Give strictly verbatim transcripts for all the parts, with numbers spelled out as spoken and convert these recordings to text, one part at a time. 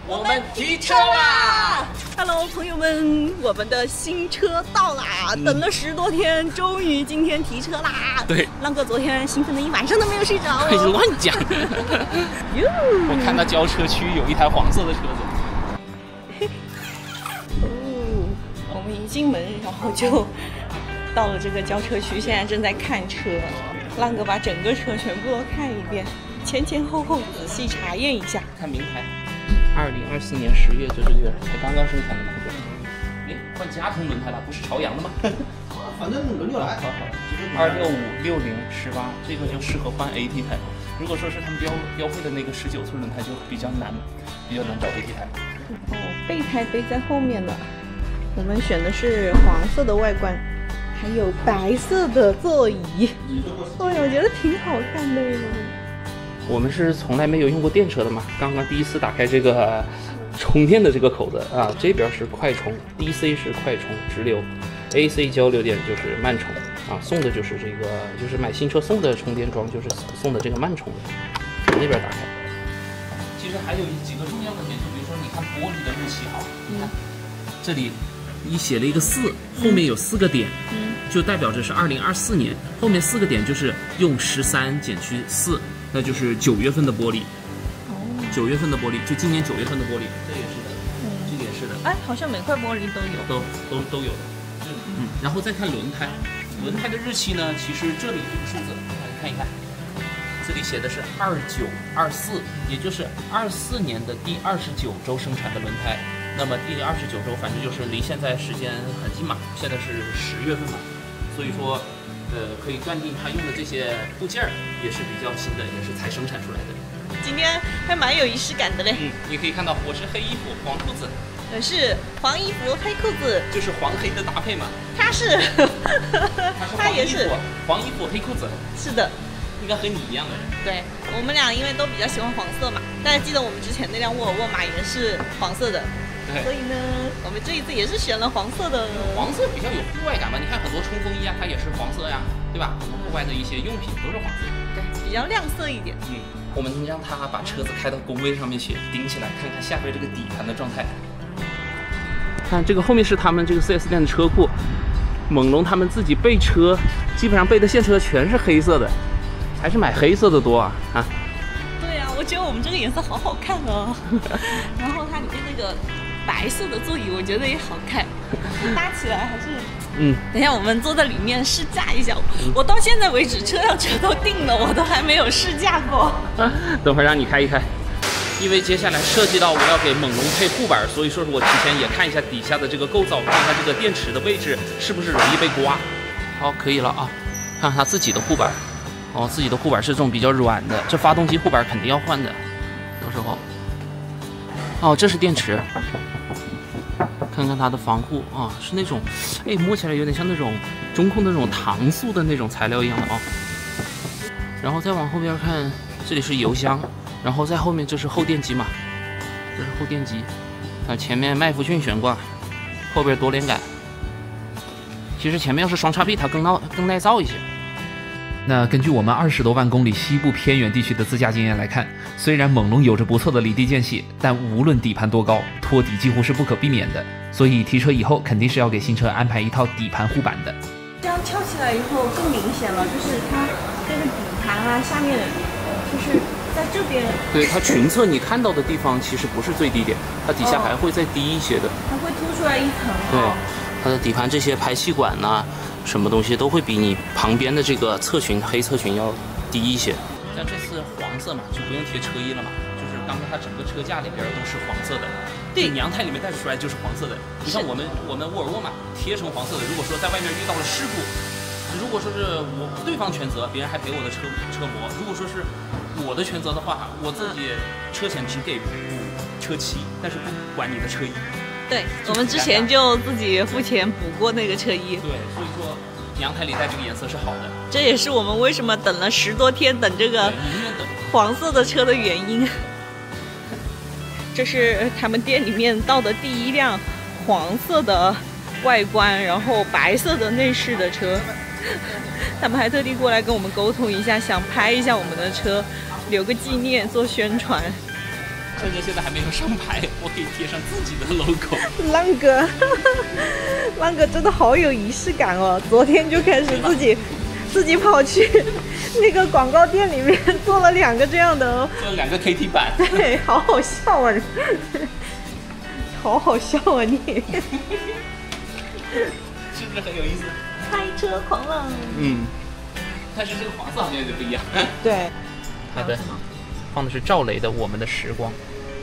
我们提车啦 ！Hello， 朋友们，我们的新车到啦！嗯、等了十多天，终于今天提车啦！ 对， 浪哥昨天兴奋的一晚上都没有睡着、哦。 开始乱讲。我看到交车区有一台黄色的车子。 哦，我们一进门，然后就到了这个交车区，现在正在看车。浪哥把整个车全部都看一遍，前前后后仔细查验一下。 看名牌。二零二四年十月就这个月才刚刚生产的嘛，哎，换加藤轮胎了，不是朝阳的吗？ 反正轮流来。好好。 二六五六零十八，这个就适合换 A T 胎。如果说是他们标标配的那个十九寸轮胎就比较难，比较难找 A T 胎。 哦，备胎背在后面了。我们选的是黄色的外观，还有白色的座椅。哎呀，我觉得挺好看的哟。 我们是从来没有用过电车的嘛，刚刚第一次打开这个充电的这个口子啊，这边是快充 ，D C 是快充直流 ，A C 交流电就是慢充啊，送的就是这个，就是买新车送的充电桩，就是送的这个慢充的，从那边打开。其实还有几个重要的点，就比如说你看玻璃的日期好，你看这里你写了一个四，后面有四个点，嗯，就代表着是二零二四年，后面四个点就是用十三减去四。那就是九月份的玻璃，哦，九月份的玻璃，就今年九月份的玻璃，这也是的，嗯，这个也是的， 哎，好像每块玻璃都有， 都都都有的，嗯，然后再看轮胎，轮胎的日期呢，其实这里这个数字，看一看，这里写的是二九二四，也就是二四年的第二十九周生产的轮胎，那么第二十九周，反正就是离现在时间很近嘛，现在是十月份嘛，所以说。呃，可以断定它用的这些部件也是比较新的，也是才生产出来的。 今天还蛮有仪式感的嘞。 嗯，你可以看到我是黑衣服黄裤子， 我是黄衣服黑裤子， 就是黄黑的搭配嘛。 他是， 他也是黄衣服黑裤子。 是的， 应该和你一样的人。 对，我们俩因为都比较喜欢黄色嘛，大家记得我们之前那辆沃尔沃嘛也是黄色的。所以呢，我们这一次也是选了黄色的。 黄色比较有户外感嘛，你看很多冲锋衣啊，它也是黄色呀，对吧？很多户外的一些用品都是黄色， 对，比较亮色一点。 嗯，我们让它把车子开到工位上面去，顶起来，看看下边这个底盘的状态。看这个后面是他们这个 四 S 店的车库，猛龙他们自己备车，基本上备的现车全是黑色的，还是买黑色的多啊啊！ 对啊，我觉得我们这个颜色好好看哦。然后它里面那个。白色的座椅我觉得也好看，搭起来还是嗯。等一下我们坐在里面试驾一下，嗯、我到现在为止车辆车都定了，我都还没有试驾过。 啊、等会儿让你开一开，因为接下来涉及到我要给猛龙配护板，所以说是我提前也看一下底下的这个构造，看看这个电池的位置是不是容易被刮。好，可以了啊，看看它自己的护板，哦，自己的护板是这种比较软的，这发动机护板肯定要换的，到时候。哦，这是电池，看看它的防护啊，是那种，哎，摸起来有点像那种中控的那种搪塑的那种材料一样的啊。然后再往后边看，这里是油箱，然后在后面这是后电机嘛，这是后电机，啊，前面麦弗逊悬挂，后边多连杆。其实前面要是双叉臂，它更耐更耐造一些。 那根据我们二十多万公里西部偏远地区的自驾经验来看，虽然猛龙有着不错的离地间隙，但无论底盘多高，拖底几乎是不可避免的。所以提车以后肯定是要给新车安排一套底盘护板的。 这样翘起来以后更明显了，就是它这个底盘啊，下面就是在这边。 对，它裙侧你看到的地方其实不是最低点，它底下还会再低一些的。 它会凸出来一层。 对，它的底盘这些排气管呐、啊。什么东西都会比你旁边的这个侧裙黑侧裙要低一些。像这次黄色嘛，就不用贴车衣了嘛，就是刚刚它整个车架里边都是黄色的。对，娘胎里面带出来就是黄色的。你像我们我们沃尔沃嘛，贴成黄色的。如果说在外面遇到了事故，如果说是我对方全责，别人还赔我的车车模；如果说是我的全责的话，我自己车险只给补车漆，但是不管你的车衣。 对，我们之前就自己付钱补过那个车衣。 对，所以说娘胎里带这个颜色是好的。 这也是我们为什么等了十多天等这个黄色的车的原因。这是他们店里面到的第一辆黄色的外观，然后白色的内饰的车。他们还特地过来跟我们沟通一下，想拍一下我们的车，留个纪念，做宣传。 趁着现在还没有上牌，我可以贴上自己的 logo。 浪哥，浪哥真的好有仪式感哦！昨天就开始自己自己跑去那个广告店里面做了两个这样的哦， 做了两个 K T 板。 对，好好笑啊！好好笑啊你！ 是不是很有意思？ 开车狂浪。 嗯，但是这个黄色好像有点不一样。 对， 好的，放的是赵雷的《我们的时光》。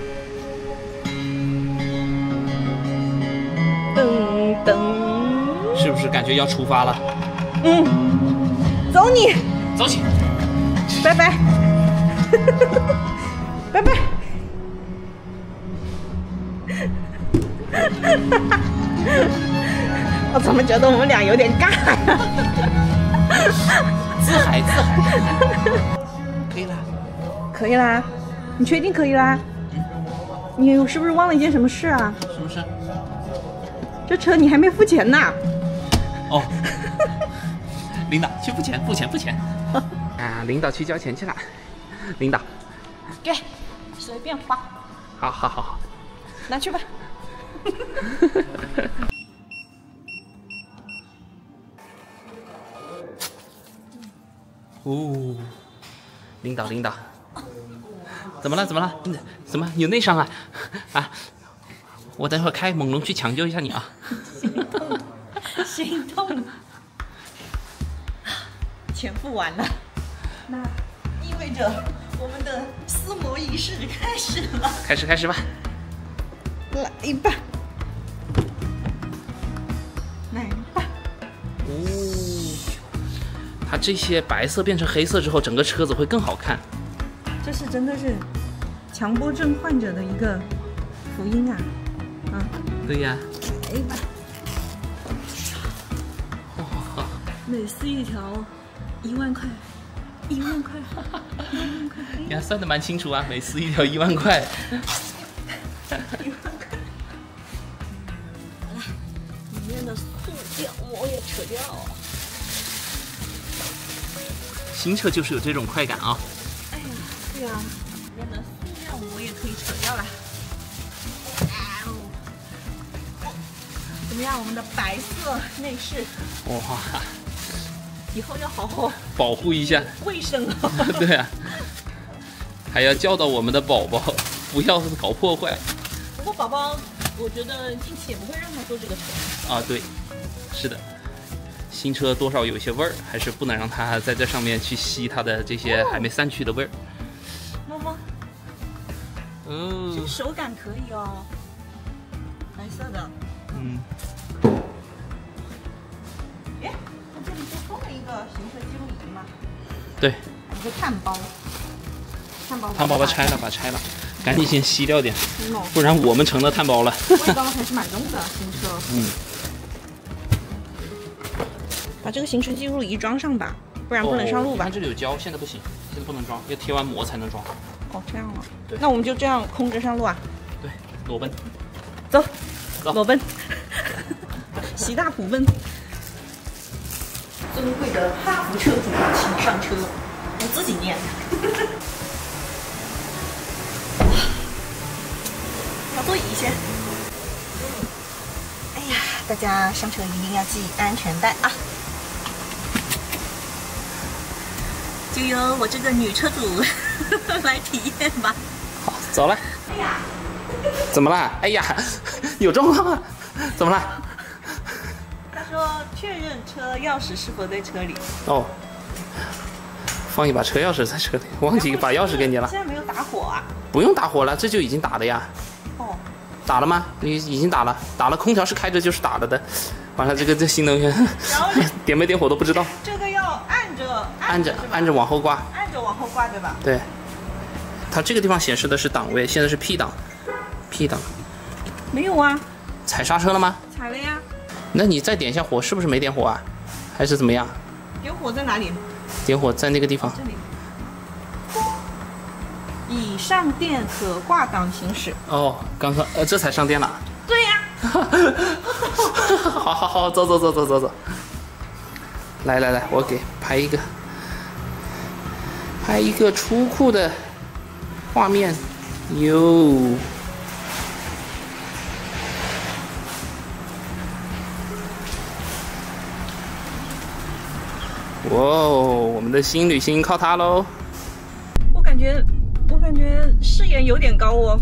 噔噔， 是不是感觉要出发了？ 嗯，走你， 走起！ 拜拜，拜拜。我怎么觉得我们俩有点尬呀？ 自嗨自嗨，可以了， 可以啦，你确定可以啦？你是不是忘了一件什么事啊？ 什么事？ 这车你还没付钱呢。 哦，领导去付钱，付钱，付钱。啊，领导去交钱去了。领导， 给，随便花。 好好好好， 拿去吧。 哦，领导领导，怎么了怎么了？怎么有内伤啊？啊，我等会儿开猛龙去抢救一下你啊。 心痛，心痛。钱付完了，那意味着我们的撕膜仪式开始了。 开始开始吧。 来吧，来吧。 哦，它这些白色变成黑色之后，整个车子会更好看。 这是真的是强迫症患者的一个福音啊！啊， 对呀。 来吧。 哇， 每撕一条，一万块，一万块，一万块。 你还算得蛮清楚啊，每撕一条一万块。 一万块。来，里面的塑料膜也扯掉。 新车就是有这种快感啊！ 哎呀，对呀、啊，里面的塑料膜也可以扯掉了。怎么样，我们的白色内饰？ 哇， 以后要好好保护一下， 卫生啊！ 对啊，还要教导我们的宝宝不要搞破坏。 不过宝宝，我觉得近期也不会让他坐这个车啊。对，是的。新车多少有一些味儿，还是不能让它在这上面去吸它的这些还没散去的味儿。 摸摸， 嗯， 这个手感可以哦，白色的。 嗯。 哎，它这里就放了一个行车记录仪吗？ 对。 一个碳包，碳包。 碳包把它拆了，把它拆了，赶紧先吸掉点，不然我们成了碳包了。 味道还是蛮重的，新车。 嗯。 把这个行车记录仪装上吧，不然不能上路吧。 它、哦、这里有胶，现在不行，现在不能装，要贴完膜才能装。 哦，这样啊。 对。 那我们就这样空着上路啊。 对，裸奔。 走， 走， 裸奔。喜大普奔。尊贵的哈弗车主，请上车。我自己念。调座椅先。哎呀，大家上车一定要系安全带啊！就由我这个女车主来体验吧。 好，走了。 哎呀， 怎么了？哎呀，有状况啊！怎么了？ 他说确认车钥匙是否在车里。 哦，放一把车钥匙在车里，忘记把钥匙给你了。 现在没有打火啊？ 不用打火了，这就已经打了呀。 哦。 打了吗？你已经打了，打了，空调是开着就是打了的。完了，这个这新能源，点没点火都不知道。 这个要按着按着按着往后挂， 按着往后挂对吧？ 对。它这个地方显示的是档位，现在是 P 档 ，P 档。 没有啊。 踩刹车了吗？ 踩了呀。 那你再点一下火，是不是没点火啊？还是怎么样？ 点火在哪里？ 点火在那个地方。 这里。已上电可挂档行驶。 哦，刚刚呃，这才上电了。 对呀、啊。 好好好，走走走走走走。来来来，我给拍一个，拍一个出库的画面。 哟，哇哦，我们的新旅行靠它喽！ 我感觉，我感觉视野有点高哦。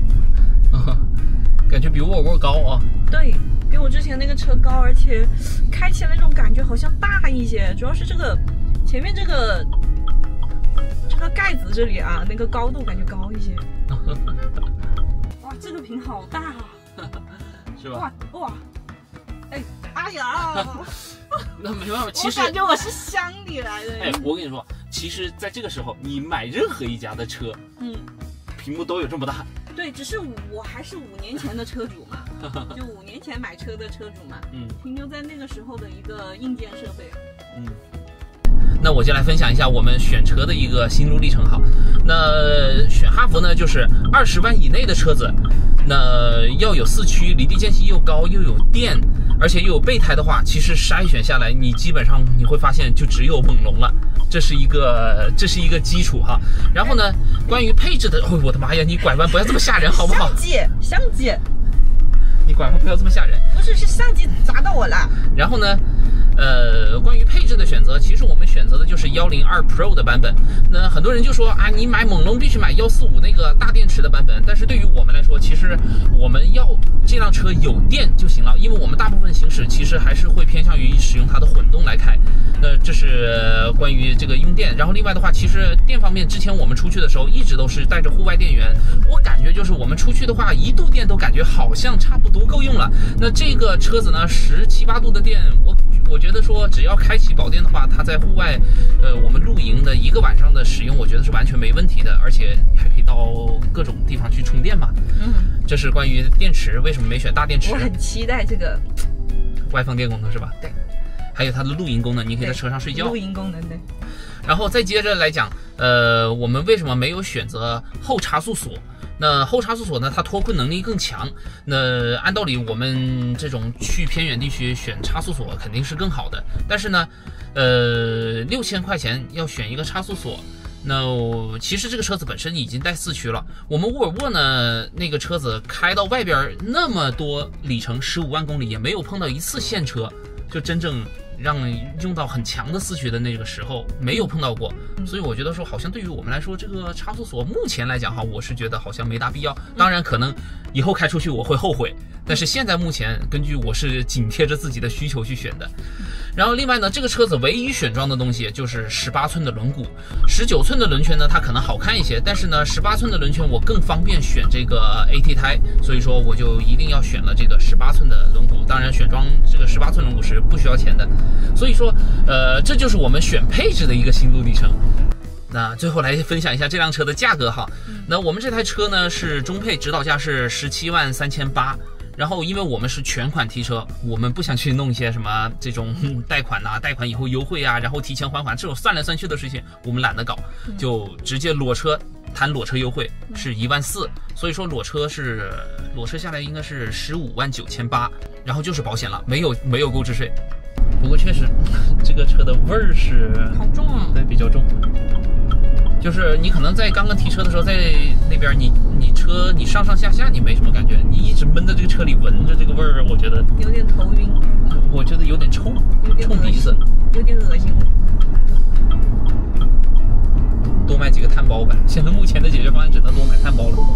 感觉比沃尔沃高啊。 对，比我之前那个车高，而且开起来那种感觉好像大一些。主要是这个前面这个这个盖子这里啊，那个高度感觉高一些。哇，这个屏好大啊！ 是吧？ 哇哇，哎哎呀！ 那没办法，其实我感觉我是乡里来的。 哎，我跟你说，其实在这个时候，你买任何一家的车， 嗯， 屏幕都有这么大。 对，只是我还是五年前的车主嘛，就五年前买车的车主嘛， 嗯， 停留在那个时候的一个硬件设备。 嗯。那我就来分享一下我们选车的一个心路历程哈。那选哈弗呢，就是二十万以内的车子，那要有四驱，离地间隙又高又有电，而且又有备胎的话，其实筛选下来，你基本上你会发现就只有猛龙了，这是一个这是一个基础哈。然后呢，关于配置的，哦，我的妈呀，你拐弯不要这么吓人好不好？ 相机，相机， 你拐弯不要这么吓人。 不是，是相机砸到我了。 然后呢？呃，关于配置的选择，其实我们选择的就是一零二 Pro 的版本。那很多人就说啊，你买猛龙必须买一四五那个大电池的版本。但是对于我们来说，其实我们要这辆车有电就行了，因为我们大部分行驶其实还是会偏向于使用它的混动来开。那这是关于这个用电。然后另外的话，其实电方面，之前我们出去的时候一直都是带着户外电源，我感觉就是我们出去的话，一度电都感觉好像差不多够用了。那这个车子呢，十七八度的电，我我觉得说只要开启保电的话，它在户外，呃，我们露营的一个晚上的使用，我觉得是完全没问题的，而且你还可以到各种地方去充电嘛。 嗯， 这是关于电池，为什么没选大电池？ 我很期待这个外放电功能是吧？ 对。 还有它的露营功能，你可以在车上睡觉。 露营功能对。 然后再接着来讲，呃，我们为什么没有选择后差速锁？那后差速锁呢，它脱困能力更强。那按道理我们这种去偏远地区选差速锁肯定是更好的。但是呢，呃，六千块钱要选一个差速锁，那其实这个车子本身已经带四驱了。我们沃尔沃呢，那个车子开到外边那么多里程，十五万公里也没有碰到一次现车，就真正让用到很强的四驱的那个时候没有碰到过，所以我觉得说好像对于我们来说，这个差速锁目前来讲哈，我是觉得好像没大必要。当然可能以后开出去我会后悔，但是现在目前根据我是紧贴着自己的需求去选的。然后另外呢，这个车子唯一选装的东西就是十八寸的轮毂，十九寸的轮圈呢它可能好看一些，但是呢十八寸的轮圈我更方便选这个 A T 胎，所以说我就一定要选了这个十八寸的轮毂。当然选装这个十八寸轮毂是不需要钱的。所以说，呃，这就是我们选配置的一个心路历程。那最后来分享一下这辆车的价格哈。那我们这台车呢是中配，指导价是十七万三千八。然后因为我们是全款提车，我们不想去弄一些什么这种贷款呐、啊，贷款以后优惠啊，然后提前还款这种算来算去的事情，我们懒得搞，就直接裸车谈裸车优惠是一万四，所以说裸车是裸车下来应该是十五万九千八，然后就是保险了，没有没有购置税。不过确实，这个车的味儿是好重啊， 对，比较重。就是你可能在刚刚提车的时候，在那边你你车你上上下下你没什么感觉，你一直闷在这个车里闻着这个味儿，我觉得有点头晕， 我觉得有点冲，冲鼻子， 有点恶心。 多买几个碳包吧，现在目前的解决方案只能多买碳包了。